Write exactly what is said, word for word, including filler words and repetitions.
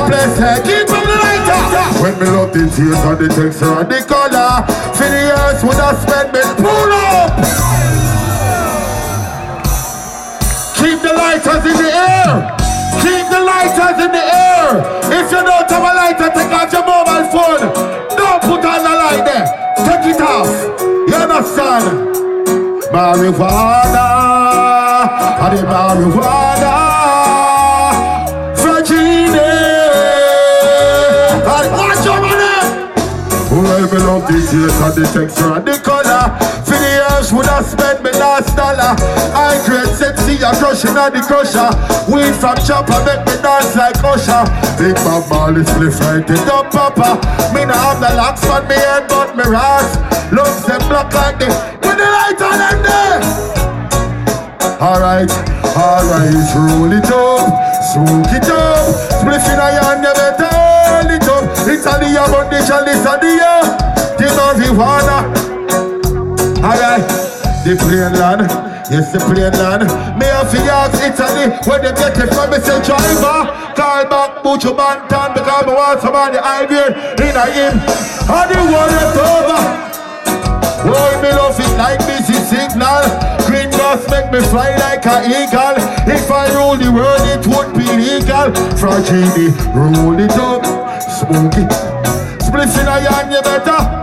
place, hey, keep on the lighter. When me love the taste and the texture and the color, for the years would have spent me pull up. Keep the lighters in the air. Keep the lighters in the air. If you don't have a lighter, take out your mobile phone. Don't put on the light there. Take it off. You understand? Marijuana, and the marijuana, Virginia, and watch your money. Well, me love the taste and the texture and the color. For the years would have spent me last dollar. I create sexy and crushing on the crusher. Weed from chopper make me dance like Usher. Big Bob Marley split right in the papa. Me now have the locks on me head but me ras. Love them black like this. Put the light on them there. Alright, alright, roll it up, smoke it up. Spliff in a hand, you better hold it up. Italy, but the chalice of the year. The marijuana. Alright, the plain land, yes the plain land. Me have to ask Italy where they get it from. Me say driver, call back Buju Banton because me want somebody I here in a him. And the world is over. Boy, me love it like busy signal. Green grass make me fly like an eagle. If I rule the world, it would be legal. Fragile, roll it up, smoke it. Spliff in a yarn, you better